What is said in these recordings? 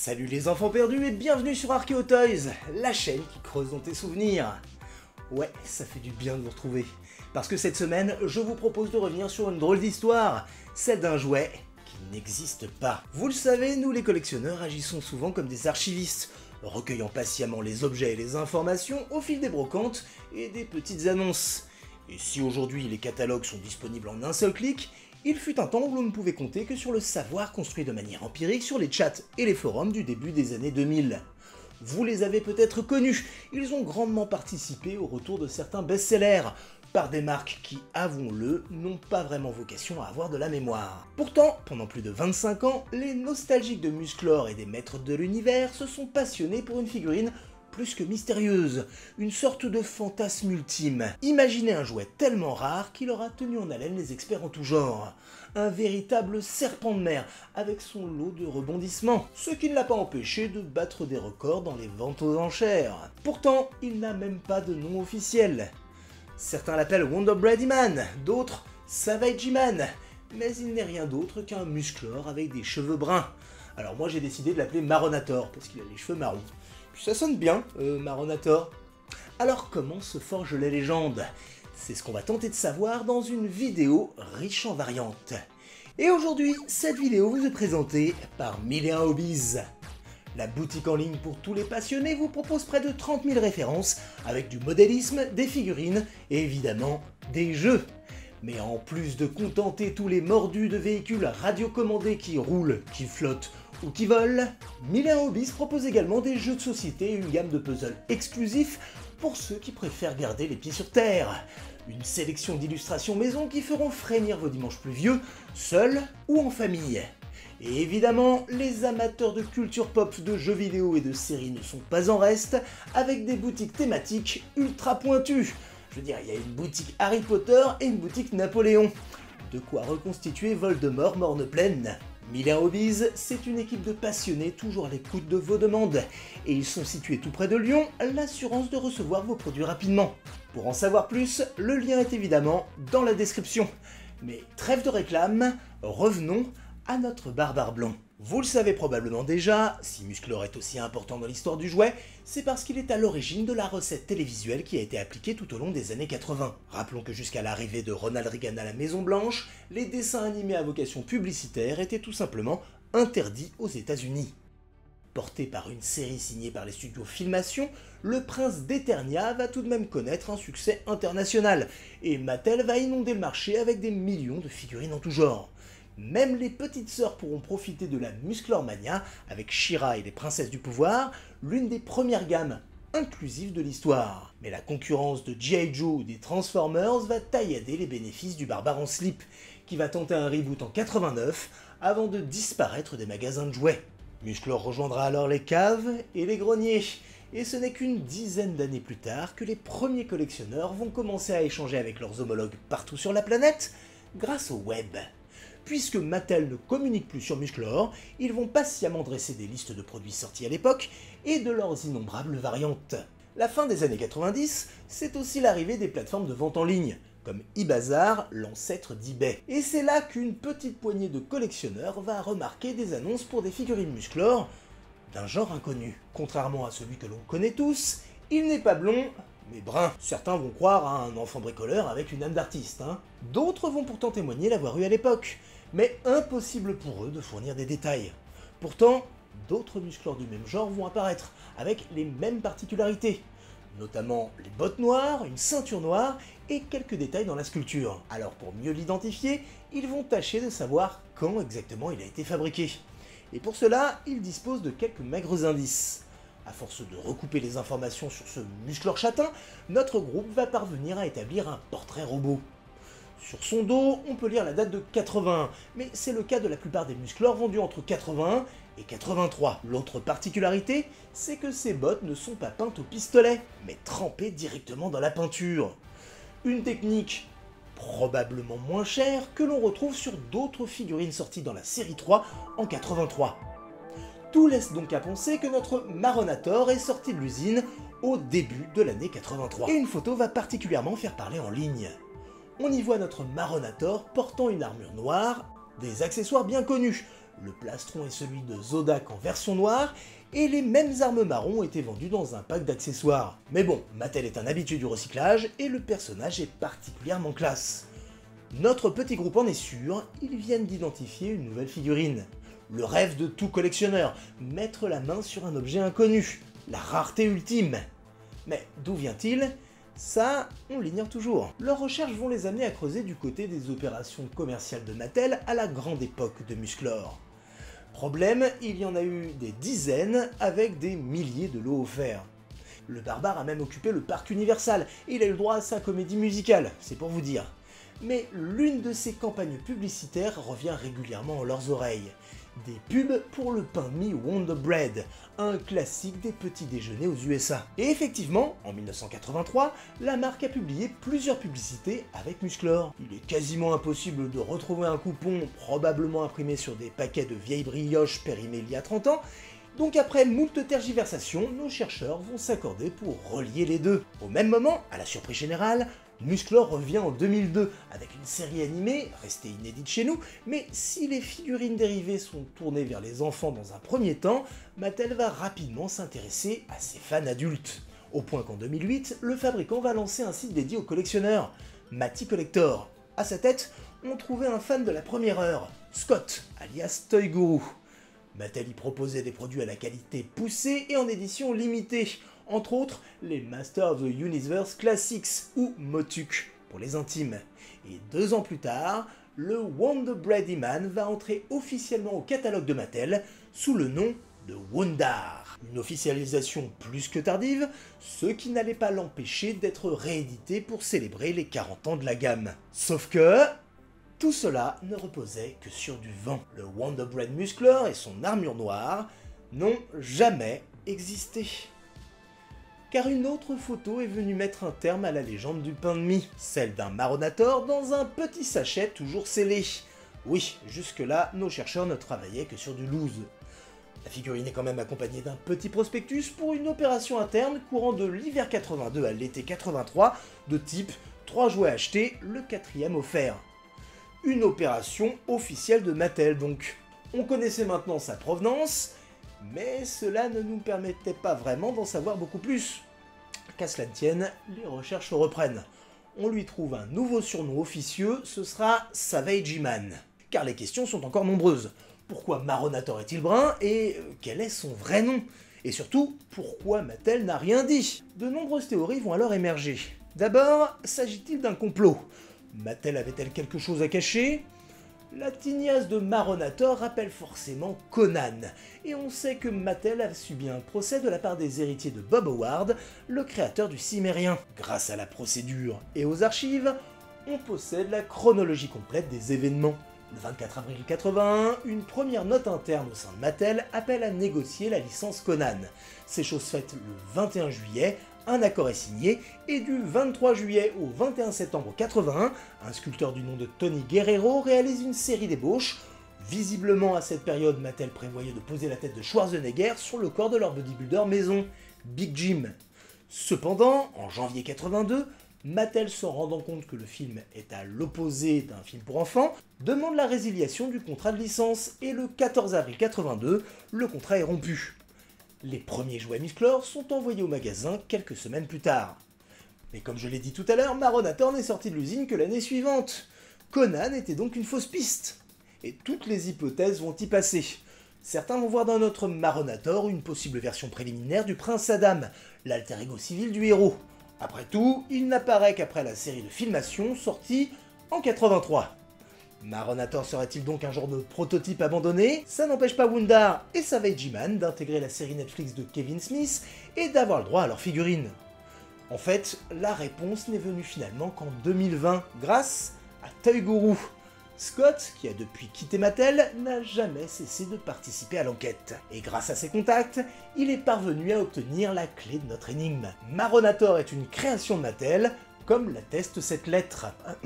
Salut les enfants perdus et bienvenue sur Archeo Toys, la chaîne qui creuse dans tes souvenirs. Ouais, ça fait du bien de vous retrouver, parce que cette semaine, je vous propose de revenir sur une drôle d'histoire, celle d'un jouet qui n'existe pas. Vous le savez, nous les collectionneurs agissons souvent comme des archivistes, recueillant patiemment les objets et les informations au fil des brocantes et des petites annonces. Et si aujourd'hui les catalogues sont disponibles en un seul clic, il fut un temps où l'on ne pouvait compter que sur le savoir construit de manière empirique sur les chats et les forums du début des années 2000. Vous les avez peut-être connus, ils ont grandement participé au retour de certains best-sellers, par des marques qui, avouons-le, n'ont pas vraiment vocation à avoir de la mémoire. Pourtant, pendant plus de 25 ans, les nostalgiques de Musclor et des maîtres de l'univers se sont passionnés pour une figurine plus que mystérieuse, une sorte de fantasme ultime. Imaginez un jouet tellement rare qu'il aura tenu en haleine les experts en tout genre. Un véritable serpent de mer, avec son lot de rebondissements, ce qui ne l'a pas empêché de battre des records dans les ventes aux enchères. Pourtant, il n'a même pas de nom officiel. Certains l'appellent Wonder Bread Man, d'autres Savage Man, mais il n'est rien d'autre qu'un Musclor avec des cheveux bruns. Alors moi j'ai décidé de l'appeler Marronator, parce qu'il a les cheveux marrons. Puis ça sonne bien, Marronator. Alors comment se forge la légende? C'est ce qu'on va tenter de savoir dans une vidéo riche en variantes. Et aujourd'hui, cette vidéo vous est présentée par 1001 Hobbies. La boutique en ligne pour tous les passionnés vous propose près de 30 000 références avec du modélisme, des figurines et évidemment des jeux. Mais en plus de contenter tous les mordus de véhicules radiocommandés qui roulent, qui flottent ou qui volent, 1001 Hobbies propose également des jeux de société et une gamme de puzzles exclusifs pour ceux qui préfèrent garder les pieds sur terre. Une sélection d'illustrations maison qui feront frémir vos dimanches pluvieux, seuls ou en famille. Et évidemment, les amateurs de culture pop, de jeux vidéo et de séries ne sont pas en reste, avec des boutiques thématiques ultra pointues. Je veux dire, il y a une boutique Harry Potter et une boutique Napoléon. De quoi reconstituer Voldemort morne pleine. 1001 Hobbies, c'est une équipe de passionnés toujours à l'écoute de vos demandes. Et ils sont situés tout près de Lyon, l'assurance de recevoir vos produits rapidement. Pour en savoir plus, le lien est évidemment dans la description. Mais trêve de réclame, revenons à notre barbare blond. Vous le savez probablement déjà, si Musclor est aussi important dans l'histoire du jouet, c'est parce qu'il est à l'origine de la recette télévisuelle qui a été appliquée tout au long des années 80. Rappelons que jusqu'à l'arrivée de Ronald Reagan à la Maison Blanche, les dessins animés à vocation publicitaire étaient tout simplement interdits aux États-Unis. Porté par une série signée par les studios Filmation, Le Prince d'Eternia va tout de même connaître un succès international, et Mattel va inonder le marché avec des millions de figurines en tout genre. Même les petites sœurs pourront profiter de la Musclor Mania avec She-Ra et les Princesses du Pouvoir, l'une des premières gammes inclusives de l'histoire. Mais la concurrence de G.I. Joe ou des Transformers va taillader les bénéfices du Barbare en slip, qui va tenter un reboot en 89 avant de disparaître des magasins de jouets. Musclor rejoindra alors les caves et les greniers, et ce n'est qu'une dizaine d'années plus tard que les premiers collectionneurs vont commencer à échanger avec leurs homologues partout sur la planète grâce au web. Puisque Mattel ne communique plus sur Musclor, ils vont patiemment dresser des listes de produits sortis à l'époque et de leurs innombrables variantes. La fin des années 90, c'est aussi l'arrivée des plateformes de vente en ligne, comme eBazaar, l'ancêtre d'eBay. Et c'est là qu'une petite poignée de collectionneurs va remarquer des annonces pour des figurines Musclor d'un genre inconnu. Contrairement à celui que l'on connaît tous, il n'est pas blond, mais brun. Certains vont croire à un enfant bricoleur avec une âme d'artiste. D'autres vont pourtant témoigner l'avoir eu à l'époque, mais impossible pour eux de fournir des détails. Pourtant, d'autres Musclor du même genre vont apparaître, avec les mêmes particularités, notamment les bottes noires, une ceinture noire et quelques détails dans la sculpture. Alors pour mieux l'identifier, ils vont tâcher de savoir quand exactement il a été fabriqué. Et pour cela, ils disposent de quelques maigres indices. À force de recouper les informations sur ce Musclor châtain, notre groupe va parvenir à établir un portrait robot. Sur son dos, on peut lire la date de 81, mais c'est le cas de la plupart des Musclor vendus entre 81 et 83. L'autre particularité, c'est que ces bottes ne sont pas peintes au pistolet, mais trempées directement dans la peinture. Une technique probablement moins chère que l'on retrouve sur d'autres figurines sorties dans la série 3 en 83. Tout laisse donc à penser que notre Marronator est sorti de l'usine au début de l'année 83. Et une photo va particulièrement faire parler en ligne. On y voit notre Marronator portant une armure noire, des accessoires bien connus, Le plastron est celui de Zodak en version noire, et les mêmes armes marron étaient vendues dans un pack d'accessoires. Mais bon, Mattel est un habitué du recyclage, et le personnage est particulièrement classe. Notre petit groupe en est sûr, ils viennent d'identifier une nouvelle figurine. Le rêve de tout collectionneur, mettre la main sur un objet inconnu, la rareté ultime. Mais d'où vient-il ? Ça, on l'ignore toujours. Leurs recherches vont les amener à creuser du côté des opérations commerciales de Mattel à la grande époque de Musclor. Problème, il y en a eu des dizaines avec des milliers de lots offerts. Le barbare a même occupé le parc Universal et il a eu le droit à sa comédie musicale, c'est pour vous dire. Mais l'une de ces campagnes publicitaires revient régulièrement à leurs oreilles. Des pubs pour le pain de mie Wonder Bread, un classique des petits déjeuners aux USA. Et effectivement, en 1983, la marque a publié plusieurs publicités avec Musclor. Il est quasiment impossible de retrouver un coupon probablement imprimé sur des paquets de vieilles brioches périmées il y a 30 ans, donc après moult tergiversations, nos chercheurs vont s'accorder pour relier les deux. Au même moment, à la surprise générale, Musclor revient en 2002 avec une série animée, restée inédite chez nous, mais si les figurines dérivées sont tournées vers les enfants dans un premier temps, Mattel va rapidement s'intéresser à ses fans adultes. Au point qu'en 2008, le fabricant va lancer un site dédié aux collectionneurs, Matty Collector. À sa tête, on trouvait un fan de la première heure, Scott, alias Toy Guru. Mattel y proposait des produits à la qualité poussée et en édition limitée, entre autres les Masters of the Universe Classics ou Motuk pour les intimes. Et 2 ans plus tard, le Wonder Bread Man va entrer officiellement au catalogue de Mattel sous le nom de Wondar. Une officialisation plus que tardive, ce qui n'allait pas l'empêcher d'être réédité pour célébrer les 40 ans de la gamme. Sauf que tout cela ne reposait que sur du vent. Le Wonder Bread Musclor et son armure noire n'ont jamais existé. Car une autre photo est venue mettre un terme à la légende du pain de mie, celle d'un Marronator dans un petit sachet toujours scellé. Oui, jusque-là, nos chercheurs ne travaillaient que sur du loose. La figurine est quand même accompagnée d'un petit prospectus pour une opération interne courant de l'hiver 82 à l'été 83, de type 3 jouets achetés, le 4e offert. Une opération officielle de Mattel donc. On connaissait maintenant sa provenance, mais cela ne nous permettait pas vraiment d'en savoir beaucoup plus. Qu'à cela ne tienne, les recherches reprennent. On lui trouve un nouveau surnom officieux, ce sera Savage Man. Car les questions sont encore nombreuses. Pourquoi Marronator est-il brun et quel est son vrai nom? Et surtout, pourquoi Mattel n'a rien dit? De nombreuses théories vont alors émerger. D'abord, s'agit-il d'un complot? Mattel avait-elle quelque chose à cacher? La tignasse de Marronator rappelle forcément Conan, et on sait que Mattel a subi un procès de la part des héritiers de Bob Howard, le créateur du Cimérien. Grâce à la procédure et aux archives, on possède la chronologie complète des événements. Le 24 avril 81, une première note interne au sein de Mattel appelle à négocier la licence Conan. C'est chose faite le 21 juillet, un accord est signé, et du 23 juillet au 21 septembre 81, un sculpteur du nom de Tony Guerrero réalise une série d'ébauches. Visiblement à cette période, Mattel prévoyait de poser la tête de Schwarzenegger sur le corps de leur bodybuilder maison, Big Jim. Cependant, en janvier 82, Mattel, s'en rendant compte que le film est à l'opposé d'un film pour enfants, demande la résiliation du contrat de licence, et le 14 avril 82, le contrat est rompu. Les premiers jouets Musclor sont envoyés au magasin quelques semaines plus tard. Mais comme je l'ai dit tout à l'heure, Marronator n'est sorti de l'usine que l'année suivante. Conan était donc une fausse piste. Et toutes les hypothèses vont y passer. Certains vont voir dans notre Marronator une possible version préliminaire du Prince Adam, l'alter ego civil du héros. Après tout, il n'apparaît qu'après la série de filmation sortie en 83. Marronator serait-il donc un genre de prototype abandonné? Ça n'empêche pas Wondar et Savage Man d'intégrer la série Netflix de Kevin Smith et d'avoir le droit à leurs figurines. En fait, la réponse n'est venue finalement qu'en 2020, grâce à Toy Guru. Scott, qui a depuis quitté Mattel, n'a jamais cessé de participer à l'enquête. Et grâce à ses contacts, il est parvenu à obtenir la clé de notre énigme. Marronator est une création de Mattel, comme l'atteste cette lettre.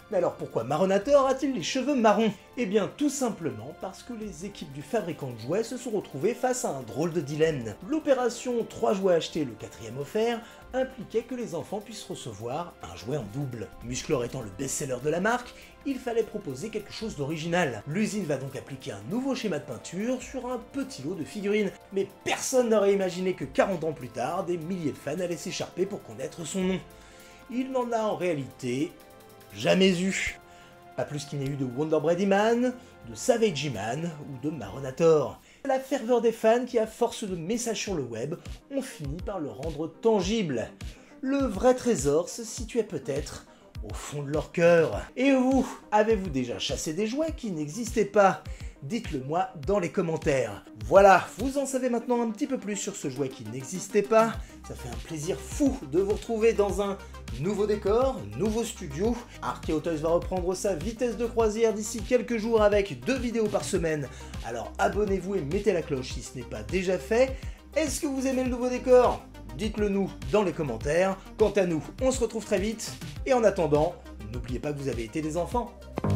Mais alors pourquoi Marronator a-t-il les cheveux marrons? Eh bien tout simplement parce que les équipes du fabricant de jouets se sont retrouvées face à un drôle de dilemme. L'opération 3 jouets achetés, le 4e offert impliquait que les enfants puissent recevoir un jouet en double. Musclor étant le best-seller de la marque, il fallait proposer quelque chose d'original. L'usine va donc appliquer un nouveau schéma de peinture sur un petit lot de figurines. Mais personne n'aurait imaginé que 40 ans plus tard, des milliers de fans allaient s'écharper pour connaître son nom. Il n'en a en réalité jamais eu. Pas plus qu'il n'y a eu de Wonder Brady Man, de Savage Man ou de Marronator. La ferveur des fans qui, à force de messages sur le web, ont fini par le rendre tangible. Le vrai trésor se situait peut-être au fond de leur cœur. Et vous, avez-vous déjà chassé des jouets qui n'existaient pas? Dites-le moi dans les commentaires. Voilà, vous en savez maintenant un petit peu plus sur ce jouet qui n'existait pas. Ça fait un plaisir fou de vous retrouver dans un nouveau décor, nouveau studio. Archeo Toys va reprendre sa vitesse de croisière d'ici quelques jours avec 2 vidéos par semaine. Alors abonnez-vous et mettez la cloche si ce n'est pas déjà fait. Est-ce que vous aimez le nouveau décor? Dites-le nous dans les commentaires. Quant à nous, on se retrouve très vite. Et en attendant, n'oubliez pas que vous avez été des enfants.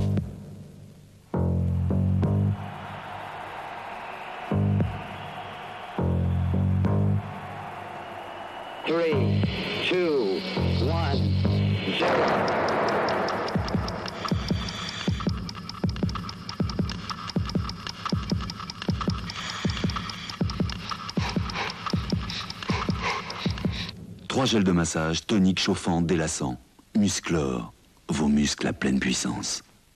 Three, two, one, zero. Trois gels de massage, tonique chauffant, délassant. Musclor, vos muscles à pleine puissance.